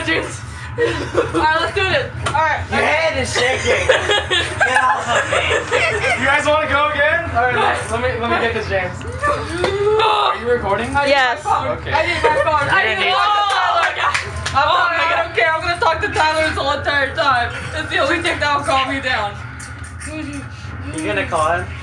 James. Alright, let's do this. Alright. Your hand is shaking. Get off of me. You guys want to go again? Alright, let me get this, James. Are you recording? Yes. Okay. I need my phone. I need to talk to Tyler. I don't care. I'm gonna talk to Tyler this whole entire time. It's the only thing that'll calm me down. You gonna call him?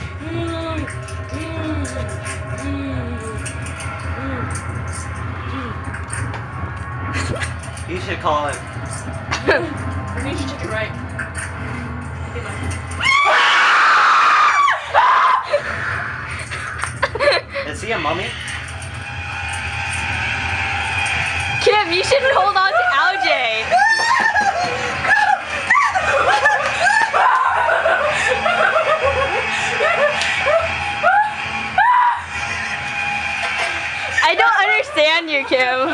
You should call him. You should check it right. Is he a mummy? Kim, you shouldn't hold on to Alj. I don't understand you, Kim.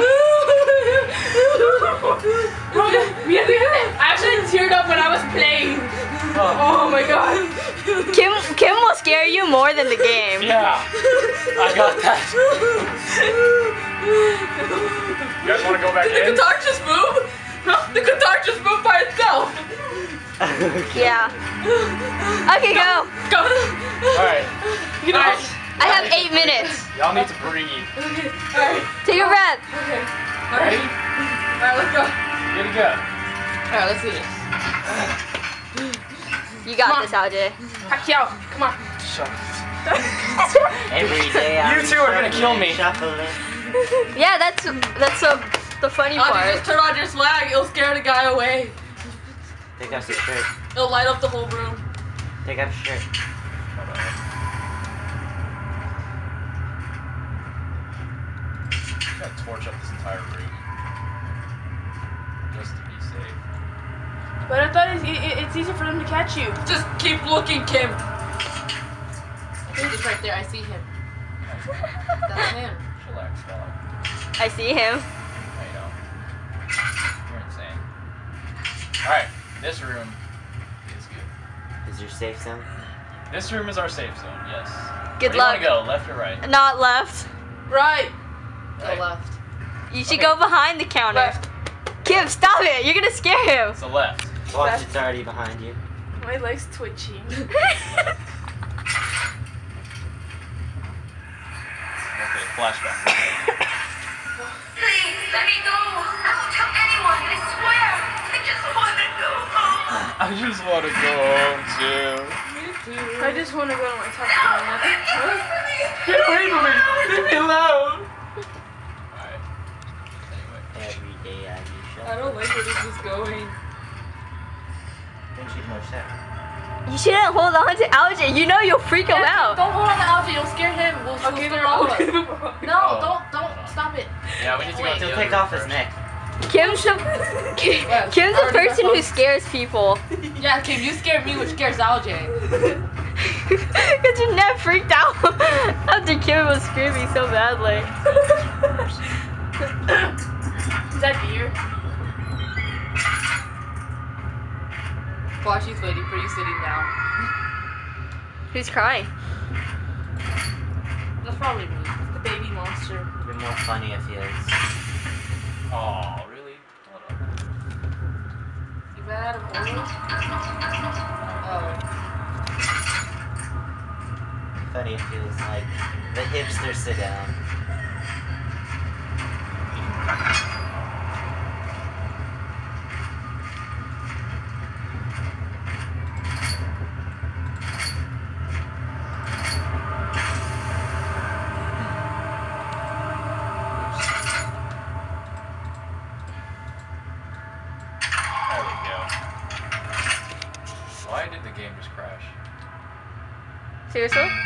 I actually teared up when I was playing. Oh my god. Kim will scare you more than the game. Yeah. I got that. You guys want to go back Did the in? guitar just move? Huh? The guitar just moved by itself. Yeah. Okay, go. Go. Alright. You know. Alright. I have 8 minutes. Y'all need to breathe. Okay. Alright. Take a breath. Okay. Ready? Alright, let's go. Good to go. Alright, let's do this. You got this, Alj. Pacquiao, come on. Shut Every day You two are gonna kill me. Shuffling. Yeah, that's the funny Just part. turn on your flag. It'll scare the guy away. Take off your shirt. It'll light up the whole room. Take off your shirt. I'm gonna torch up this entire room. Just to be safe. But I thought it's easier for them to catch you. Just keep looking, Kim. He's right there. I see him. That's him. Chillax, dog. I see him. I know. You're insane. Alright, this room is good. Is your safe zone? This room is our safe zone, yes. Good Where luck. do you want to go, left or right? Not left. Right. Right. Go left. You should Okay. go behind the counter. Left. Kim, stop it. You're gonna scare him. It's the left. Watch, it's already behind you. My leg's twitching. Okay, flashback. Please, let me go. I won't tell anyone, I swear. I just want to go home. I just want to go home too. I just want to go to my top room. Get away from me! Leave me alone! Alright. Anyway. Every day I do shuffle. I don't like where this is going. Don't you know that? You shouldn't hold on to Alj. You know you'll freak him out. Don't hold on to Alfie. You'll scare him. We'll scare all of us. No, Oh. don't stop it. Yeah, we need to go Wait. to the He'll other take room off his first. neck. Kim's the Kim's the person who scares people. Yeah, Kim, you scare me, which scares Alj. Cause your neck freaked out after Kim was screaming so badly. Is that beer? Watch, he's waiting for you sitting down. Who's crying? That's probably me. The baby monster. It'd be more funny if he is. Oh, really? Hold on. You bad of oil? Oh. Funny if he was like the hipster sit down. There we go. Why did the game just crash? Seriously?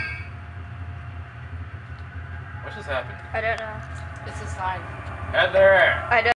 What just happened? I don't know. It's a sign. Heather! I don't.